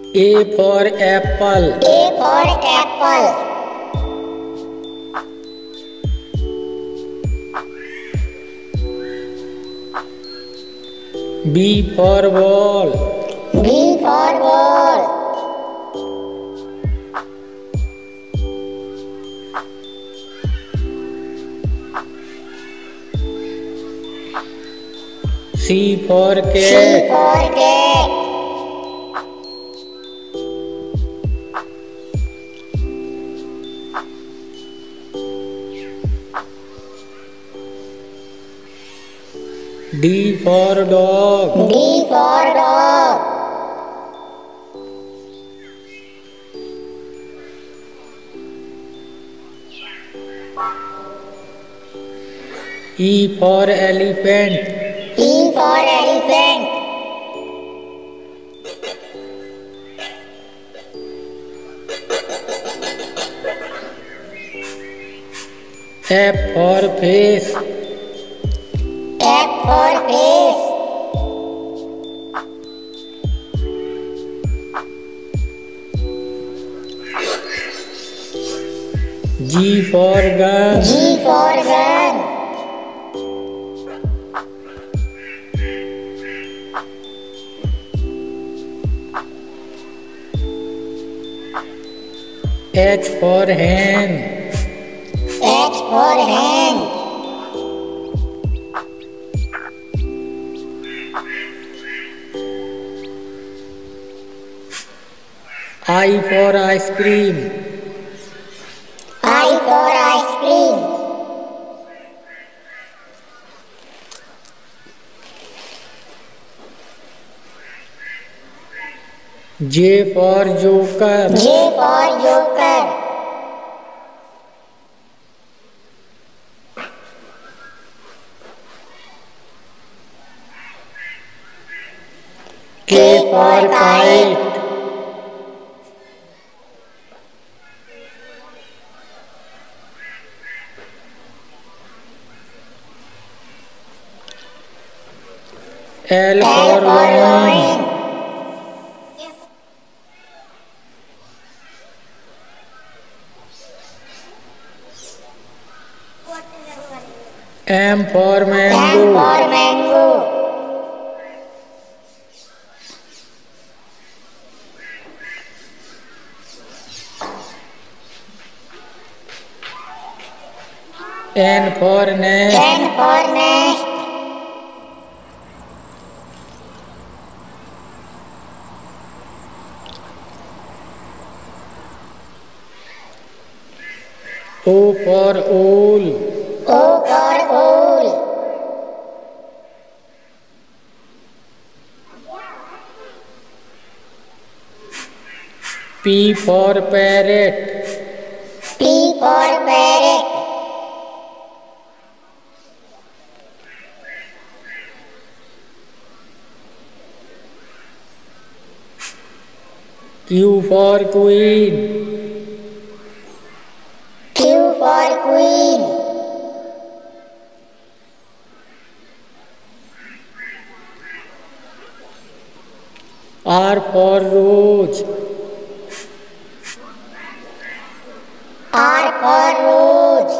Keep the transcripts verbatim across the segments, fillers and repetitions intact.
A for apple. A for apple. B for ball. B for ball. C for cat. C for cat. D for dog. D for dog. E for elephant. E for elephant. F for face. F for face. G for gun. G for gun. H for hen. H for hen. I for ice cream. I for ice cream. J for joker. J for joker. K for kite. L for lion. M for mango. M for mango. N for nest. N for nest. O for owl. O for owl. P for parrot. P for parrot. Q for queen. Q for queen. R for rose. R for rose.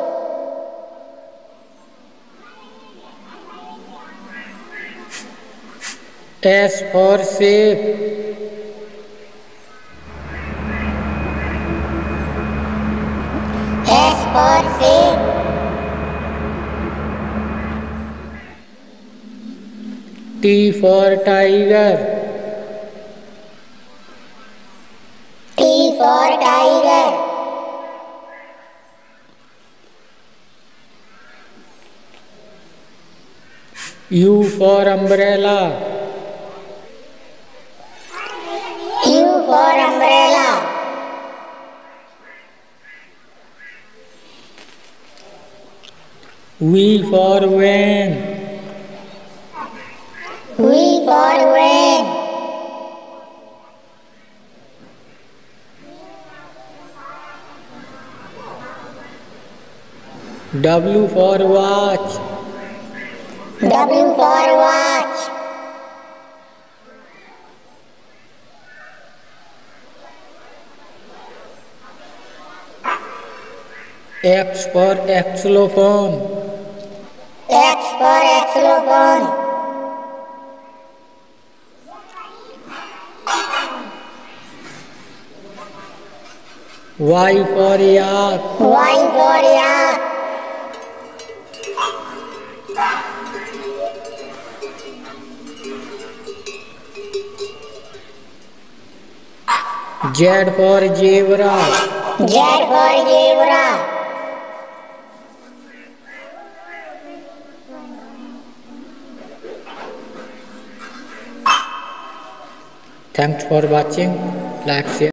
S for safe. S for safe. T for tiger. T for tiger. U for umbrella. U for umbrella. V for van. V for van. W for watch. W for watch. X for xylophone. X for xylophone. Y for yak. Y for yak. Z for zebra. Z for zebra. Thanks for watching. Like, share.